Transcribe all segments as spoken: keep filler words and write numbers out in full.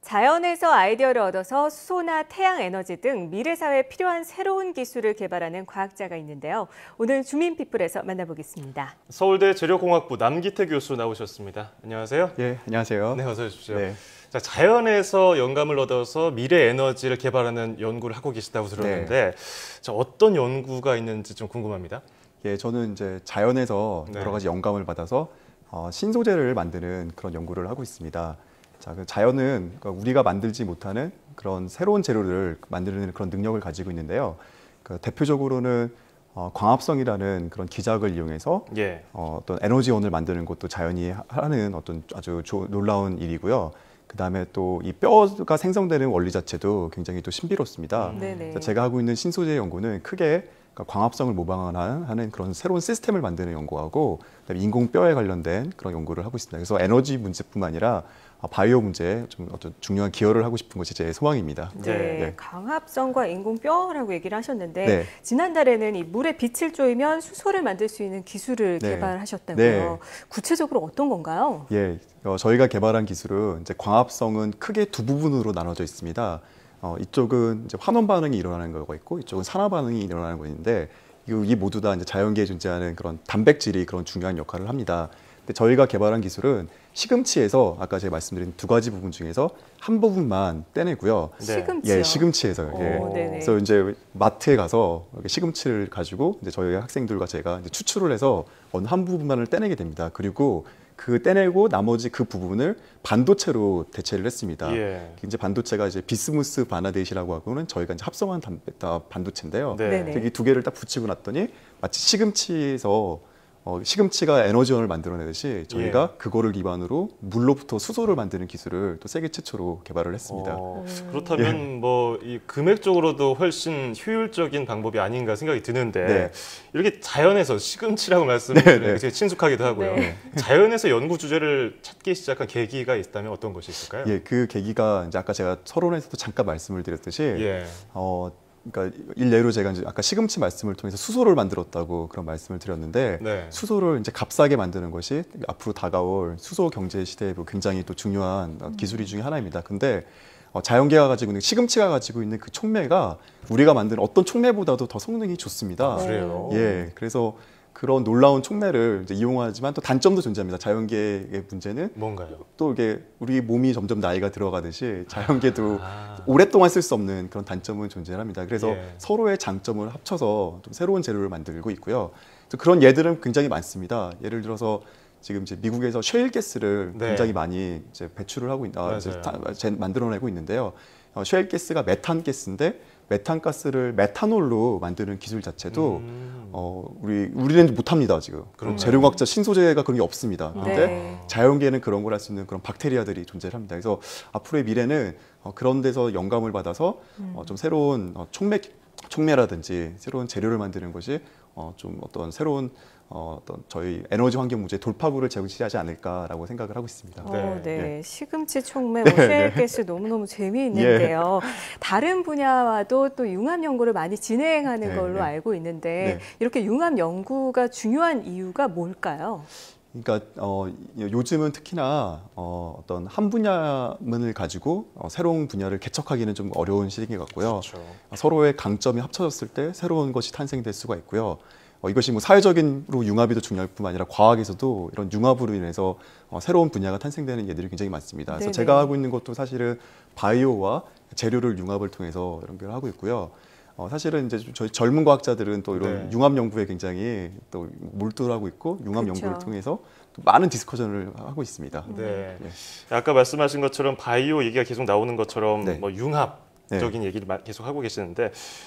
자연에서 아이디어를 얻어서 수소나 태양 에너지 등 미래 사회에 필요한 새로운 기술을 개발하는 과학자가 있는데요. 오늘 주민피플에서 만나보겠습니다. 서울대 재료공학부 남기태 교수 나오셨습니다. 안녕하세요. 예, 안녕하세요. 네, 어서 오십시오. 네. 자, 자연에서 영감을 얻어서 미래 에너지를 개발하는 연구를 하고 계시다고 들었는데 네. 자, 어떤 연구가 있는지 좀 궁금합니다. 예, 저는 이제 자연에서 네. 여러 가지 영감을 받아서 어, 신소재를 만드는 그런 연구를 하고 있습니다. 자, 그 자연은 우리가 만들지 못하는 그런 새로운 재료를 만드는 그런 능력을 가지고 있는데요. 그 대표적으로는 어, 광합성이라는 그런 기작을 이용해서 예. 어, 어떤 에너지원을 만드는 것도 자연이 하는 어떤 아주 조, 놀라운 일이고요. 그 다음에 또 이 뼈가 생성되는 원리 자체도 굉장히 또 신비롭습니다. 음. 제가 하고 있는 신소재 연구는 크게 그러니까 광합성을 모방하는 그런 새로운 시스템을 만드는 연구하고 그다음에 인공 뼈에 관련된 그런 연구를 하고 있습니다. 그래서 에너지 문제뿐만 아니라 바이오 문제에 좀 어떤 중요한 기여를 하고 싶은 것이 제 소망입니다. 네, 네. 강합성과 인공 뼈라고 얘기를 하셨는데 네. 지난달에는 이 물에 빛을 쬐면 수소를 만들 수 있는 기술을 네. 개발하셨다고요. 네. 구체적으로 어떤 건가요? 예, 어, 저희가 개발한 기술은 이제 광합성은 크게 두 부분으로 나눠져 있습니다. 어, 이쪽은 이제 환원 반응이 일어나는 거가 있고 이쪽은 산화 반응이 일어나는 거 있는데 이 모두 다 이제 자연계에 존재하는 그런 단백질이 그런 중요한 역할을 합니다. 근데 저희가 개발한 기술은 시금치에서 아까 제가 말씀드린 두 가지 부분 중에서 한 부분만 떼내고요. 네. 시금치요? 예, 시금치에서요. 예. 오, 그래서 이제 마트에 가서 시금치를 가지고 이제 저희 학생들과 제가 이제 추출을 해서 어느 한 부분만을 떼내게 됩니다. 그리고 그 떼내고 나머지 그 부분을 반도체로 대체를 했습니다. 예. 이제 반도체가 이제 비스무스 바나데이시라고 하고는 저희가 이제 합성한 반도체인데요. 네. 이 두 개를 딱 붙이고 났더니 마치 시금치에서 어, 시금치가 에너지원을 만들어내듯이 저희가 예. 그거를 기반으로 물로부터 수소를 만드는 기술을 또 세계 최초로 개발을 했습니다. 어, 음. 그렇다면 예. 뭐 이 금액적으로도 훨씬 효율적인 방법이 아닌가 생각이 드는데 네. 이렇게 자연에서 시금치라고 말씀드리는 네, 네. 게 되게 친숙하기도 하고요. 네. 자연에서 연구 주제를 찾기 시작한 계기가 있다면 어떤 것이 있을까요? 예, 그 계기가 이제 아까 제가 서론에서도 잠깐 말씀을 드렸듯이 예. 어, 그러니까 일례로 제가 이제 아까 시금치 말씀을 통해서 수소를 만들었다고 그런 말씀을 드렸는데 네. 수소를 이제 값싸게 만드는 것이 앞으로 다가올 수소 경제 시대에 굉장히 또 중요한 기술이 중에 하나입니다. 근데 어, 자연계가 가지고 있는 시금치가 가지고 있는 그 촉매가 우리가 만든 어떤 촉매보다도 더 성능이 좋습니다. 아, 그래요? 예, 그래서 그런 놀라운 촉매를 이제 이용하지만 또 단점도 존재합니다. 자연계의 문제는 뭔가요? 또 이게 우리 몸이 점점 나이가 들어가듯이 자연계도 아. 오랫동안 쓸 수 없는 그런 단점은 존재합니다. 그래서 예. 서로의 장점을 합쳐서 좀 새로운 재료를 만들고 있고요. 그런 예들은 굉장히 많습니다. 예를 들어서 지금 이제 미국에서 셰일 가스를 네. 굉장히 많이 이제 배출을 하고 있, 아, 이제 타, 맞아요. 제, 만들어내고 있는데요. 어, 셰일 가스가 메탄 가스인데 메탄 가스를 메탄올로 만드는 기술 자체도 음. 어, 우리 우리는 못합니다 지금. 그런가요? 재료과학자 신소재가 그런 게 없습니다. 근데 네. 자연계에는 그런 걸 할 수 있는 그런 박테리아들이 존재를 합니다. 그래서 앞으로의 미래는 어, 그런 데서 영감을 받아서 음. 어, 좀 새로운 어, 촉매 촉매라든지 새로운 재료를 만드는 것이 어, 좀 어떤 새로운 어, 어떤 저희 에너지 환경 문제 돌파구를 제시하지 않을까라고 생각을 하고 있습니다. 어, 네. 네. 예. 시금치 촉매, 네, 뭐 셰일가스 너무너무 재미있는데요. 다른 분야와도 또 융합 연구를 많이 진행하는 네, 걸로 네. 알고 있는데 네. 이렇게 융합 연구가 중요한 이유가 뭘까요? 그러니까 어, 요즘은 특히나 어, 어떤 한 분야만을 가지고 어, 새로운 분야를 개척하기는 좀 어려운 시기인 것 같고요. 그렇죠. 서로의 강점이 합쳐졌을 때 새로운 것이 탄생될 수가 있고요. 어, 이것이 뭐 사회적인로 융합이 더 중요할 뿐만 아니라 과학에서도 이런 융합으로 인해서 어, 새로운 분야가 탄생되는 예들이 굉장히 많습니다. 그래서 네네. 제가 하고 있는 것도 사실은 바이오와 재료를 융합을 통해서 연결을 하고 있고요. 어, 사실은 이제 저희 젊은 과학자들은 또 이런 네. 융합 연구에 굉장히 또 몰두하고 있고 융합 그렇죠. 연구를 통해서 또 많은 디스커션을 하고 있습니다. 네. 예. 아까 말씀하신 것처럼 바이오 얘기가 계속 나오는 것처럼 네. 뭐 융합적인 얘기를 마- 계속 하고 계시는데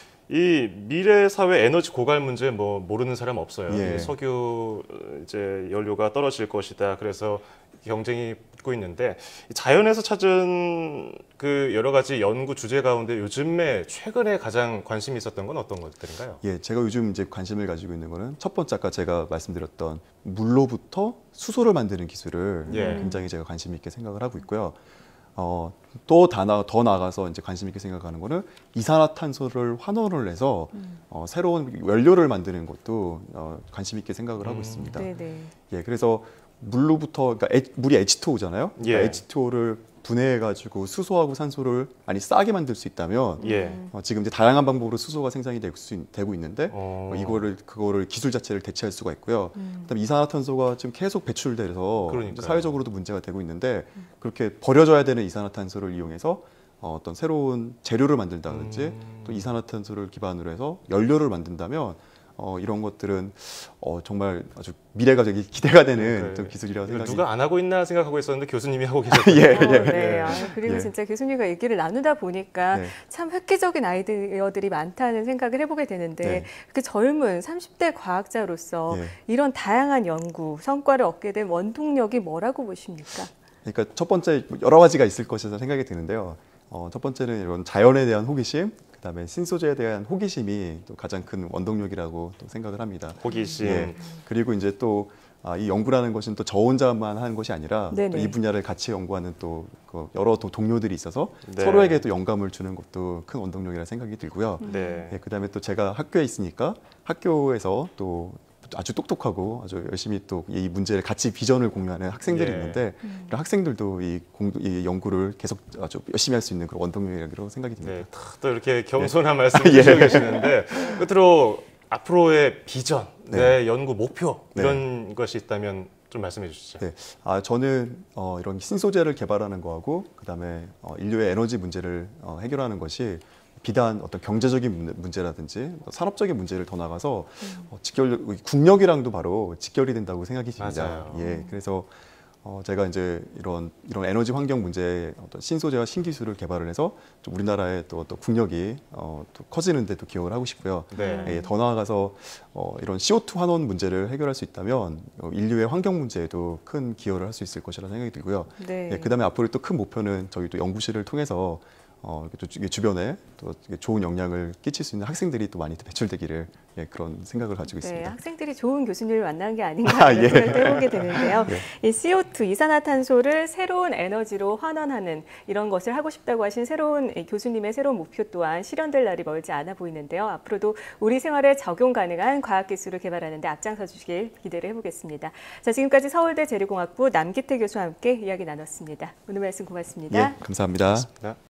이 미래 사회 에너지 고갈 문제 뭐 모르는 사람 없어요. 예. 석유 이제 연료가 떨어질 것이다. 그래서 경쟁이 붙고 있는데 자연에서 찾은 그 여러 가지 연구 주제 가운데 요즘에 최근에 가장 관심이 있었던 건 어떤 것들인가요? 예, 제가 요즘 이제 관심을 가지고 있는 거는 첫 번째 아까 제가 말씀드렸던 물로부터 수소를 만드는 기술을 예. 굉장히 제가 관심 있게 생각을 하고 있고요. 어, 또 더, 나, 더 나아가서 이제 관심 있게 생각하는 거는 이산화탄소를 환원을 해서 음. 어, 새로운 연료를 만드는 것도 어, 관심 있게 생각을 하고 음. 있습니다. 네네. 예, 그래서 물로부터 그러니까 에, 물이 에이치 투 오잖아요. 그러니까 예. 에이치 투 오를 분해해가지고 수소하고 산소를 많이 싸게 만들 수 있다면 예. 어, 지금 이제 다양한 방법으로 수소가 생산이 되고, 수, 되고 있는데 어. 어, 이거를 그거를 기술 자체를 대체할 수가 있고요. 음. 그다음에 이산화탄소가 지금 계속 배출돼서 그러니까요. 사회적으로도 문제가 되고 있는데 그렇게 버려져야 되는 이산화탄소를 이용해서 어, 어떤 새로운 재료를 만든다든지 음. 또 이산화탄소를 기반으로 해서 연료를 만든다면 어, 이런 것들은 어, 정말 아주 미래가 되게 기대가 되는 그러니까요. 어떤 기술이라고 이거 생각이 누가 안 하고 있나 생각하고 있었는데 교수님이 하고 계셨군요. 예, 어, 예. 네. 아, 그리고 예. 진짜 교수님과 얘기를 나누다 보니까 네. 참 획기적인 아이디어들이 많다는 생각을 해보게 되는데 네. 그 젊은 삼십 대 과학자로서 예. 이런 다양한 연구, 성과를 얻게 된 원동력이 뭐라고 보십니까? 그러니까 첫 번째 여러 가지가 있을 것이라 생각이 드는데요. 어, 첫 번째는 이런 자연에 대한 호기심, 그다음에 신소재에 대한 호기심이 또 가장 큰 원동력이라고 또 생각을 합니다. 호기심. 예. 그리고 이제 또 아, 이 연구라는 것은 또 저 혼자만 하는 것이 아니라 또 네네. 이 분야를 같이 연구하는 또 그 여러 또 동료들이 있어서 네. 서로에게 또 영감을 주는 것도 큰 원동력이라 생각이 들고요. 네. 예, 그다음에 또 제가 학교에 있으니까 학교에서 또 아주 똑똑하고 아주 열심히 또 이 문제를 같이 비전을 공유하는 학생들이 예. 있는데 이런 학생들도 이, 공, 이 연구를 계속 아주 열심히 할 수 있는 그런 원동력이라고 생각이 듭니다. 네, 탁, 또 이렇게 겸손한 말씀 예. 주시고 계시는데 끝으로 앞으로의 비전, 네. 내 연구 목표 네. 이런 것이 있다면 좀 말씀해 주시죠. 네, 아 저는 어, 이런 신소재를 개발하는 거하고 그다음에 어, 인류의 에너지 문제를 어, 해결하는 것이 비단 어떤 경제적인 문- 문제라든지 산업적인 문제를 더 나가서 어, 직결 국력이랑도 바로 직결이 된다고 생각이 듭니다. 맞아요. 예, 그래서 어, 제가 이제 이런 이런 에너지 환경 문제에 어떤 신소재와 신기술을 개발을 해서 좀 우리나라의 또 어떤 국력이 어, 또 커지는데 또 기여를 하고 싶고요. 네. 예, 더 나아가서 어, 이런 씨오투 환원 문제를 해결할 수 있다면 어, 인류의 환경 문제에도 큰 기여를 할 수 있을 것이라 생각이 들고요. 네. 예, 그다음에 앞으로 또 큰 목표는 저희 또 연구실을 통해서 어, 이렇게 또 이게 주변에 또 이게 좋은 영향을 끼칠 수 있는 학생들이 또 많이 배출되기를 예, 그런 생각을 가지고 네, 있습니다. 학생들이 좋은 교수님을 만난 게 아닌가 아, 하는 예. 생각도 해보게 되는데요. 예. 이 씨오투, 이산화탄소를 새로운 에너지로 환원하는 이런 것을 하고 싶다고 하신 새로운 이 교수님의 새로운 목표 또한 실현될 날이 멀지 않아 보이는데요. 앞으로도 우리 생활에 적용 가능한 과학기술을 개발하는 데 앞장서 주시길 기대를 해보겠습니다. 자, 지금까지 서울대 재료공학부 남기태 교수와 함께 이야기 나눴습니다. 오늘 말씀 고맙습니다. 예, 감사합니다. 네.